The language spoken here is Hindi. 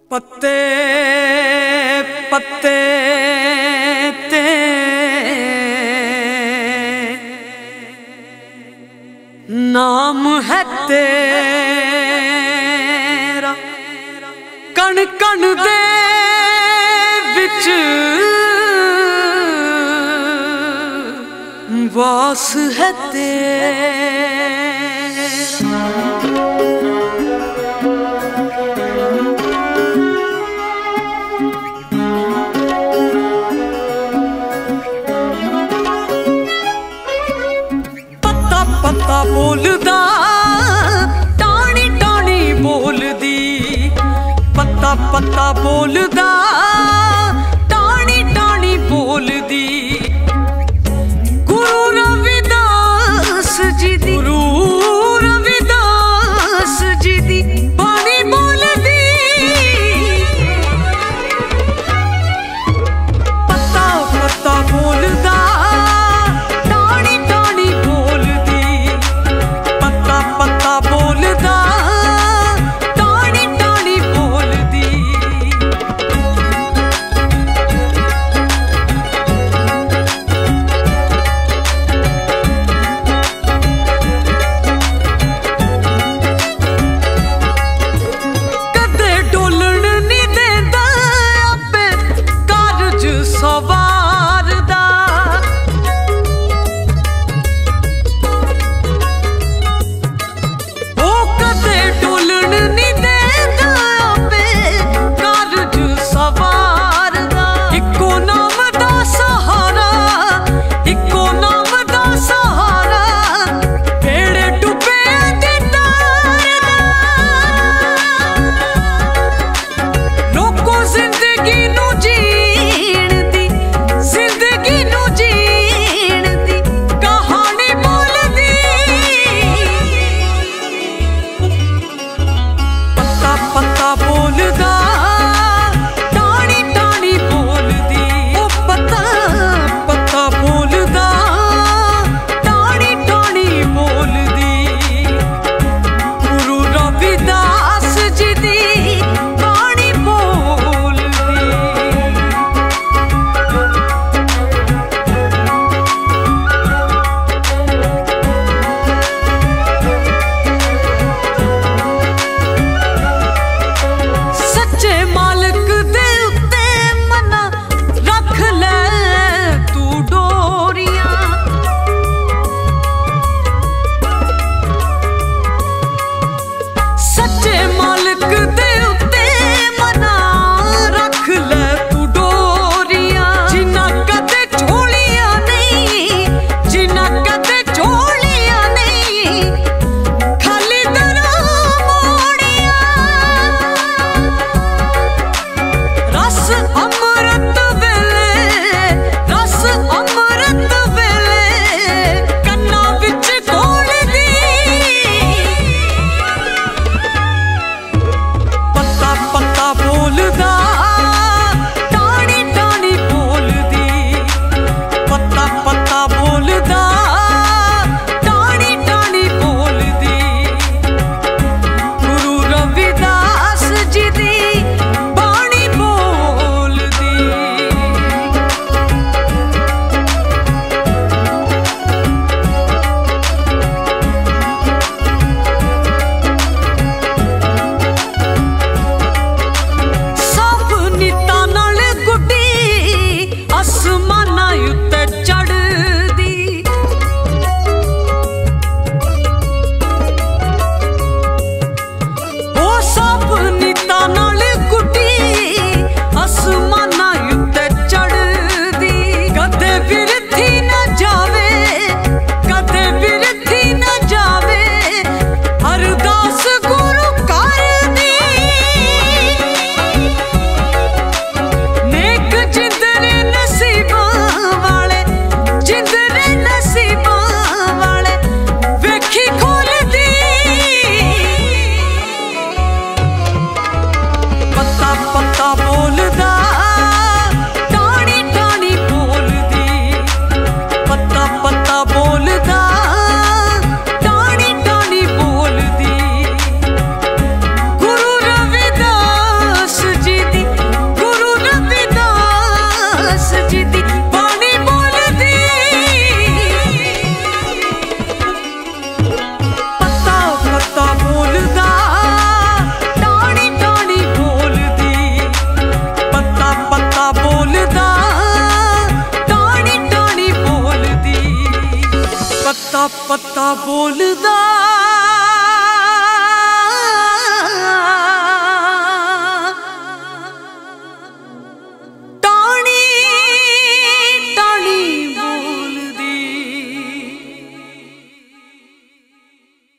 पत्ते पत्ते ते नाम है तेरा, कण कण दे विच वास है तेरा। पत्ता बोलदा टाणी टाणी बोलदी, पत्ता पत्ता बोलदा टाणी टाणी बोलदी। गुरु रविदास जी दी, गुरु रविदास जी दी बाणी बोलदी। पत्ता पत्ता बोलदा टाणी टाणी बोलदी, पत्ता पत्ता बोलदा टाणी टाणी बोलदी। कदे डोलण नहीं देंदा आपे कारज सवारदा, ओ कदे डोलण नहीं देंदा आपे कारज सवारदा। इक्को नाम दा सहारा, इक्को नाम दा सहारा, बेड़े डुबे दे तारदा। लोको जिंदगी नू जीण दी, जिंदगी नू जीण दी कहानी बोलदी। पत्ता पत्ता बोलदा टाणी टाणी बोलदी, ओ पत्ता पत्ता बोलदा टाणी टाणी बोलदी। गुरु रविदास जी दी बाणी बोलदी। सच पत्ता पत्ता बोलदा